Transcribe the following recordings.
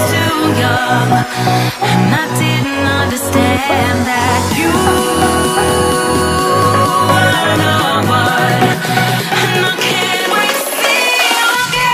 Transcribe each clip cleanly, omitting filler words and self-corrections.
too young, and I didn't understand that you were the one, and I can't wait to see you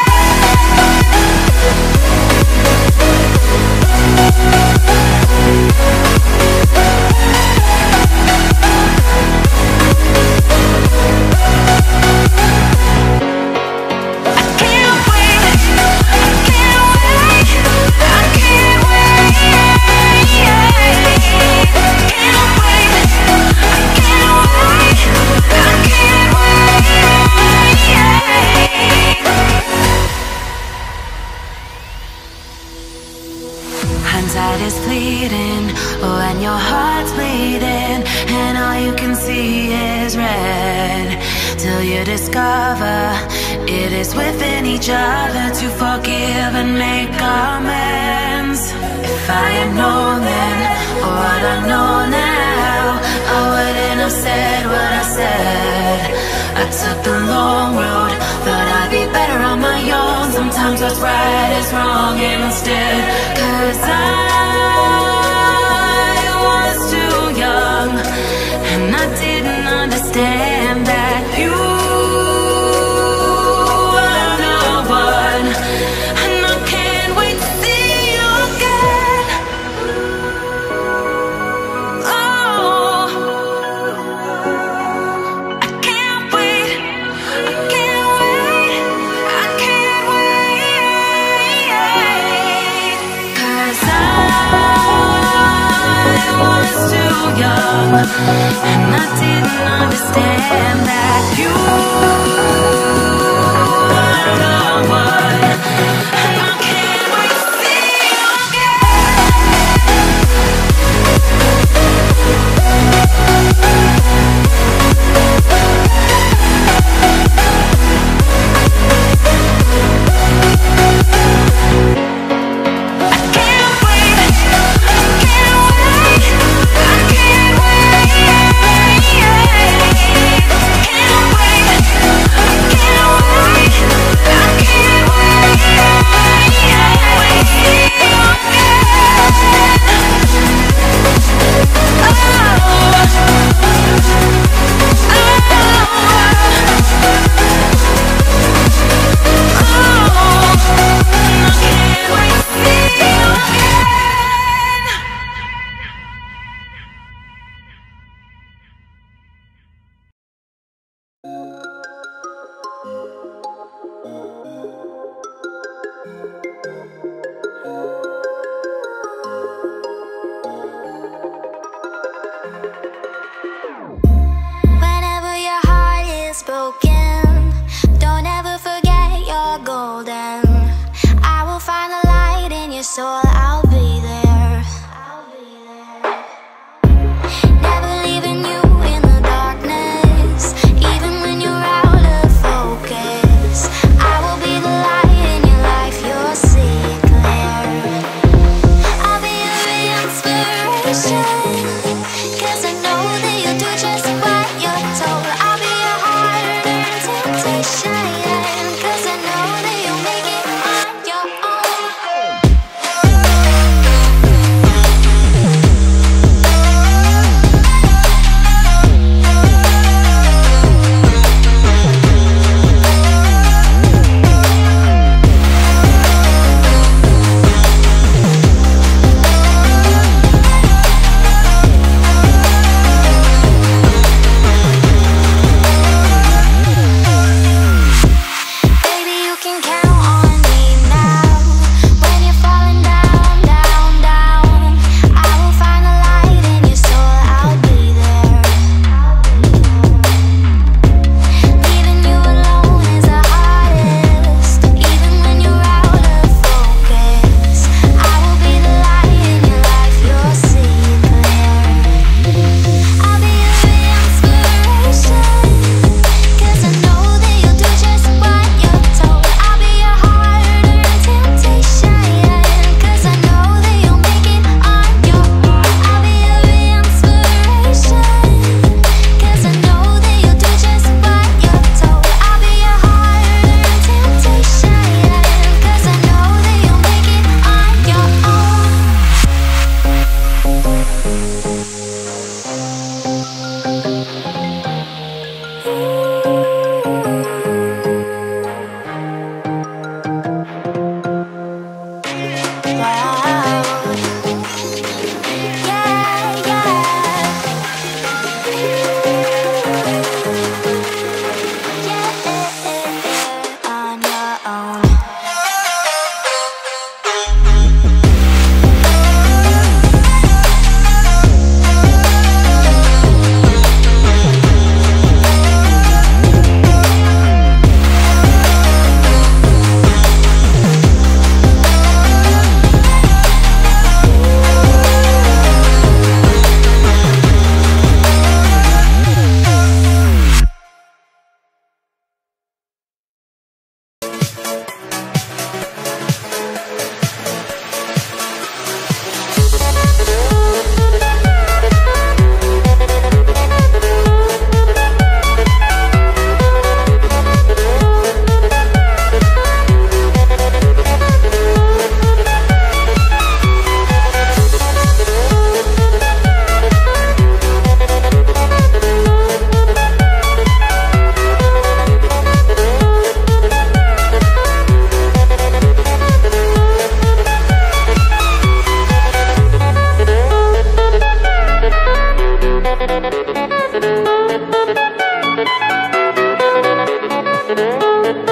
Hindsight is fleeting, oh, and your heart's bleeding, and all you can see is red, till you discover it is within each other to forgive and make amends. If I had known then, or what I know now, I wouldn't have said what I said. I took the long road, thought I'd be better on my own. Sometimes what's right is wrong instead, 'cause I was too young, and I didn't understand that you were the one, and I can't wait to see you again. Oh, I can't wait, I can't wait, I can't wait, 'cause I was too young, and I didn't understand that you were the one, and I can't wait to see you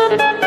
Annihilator.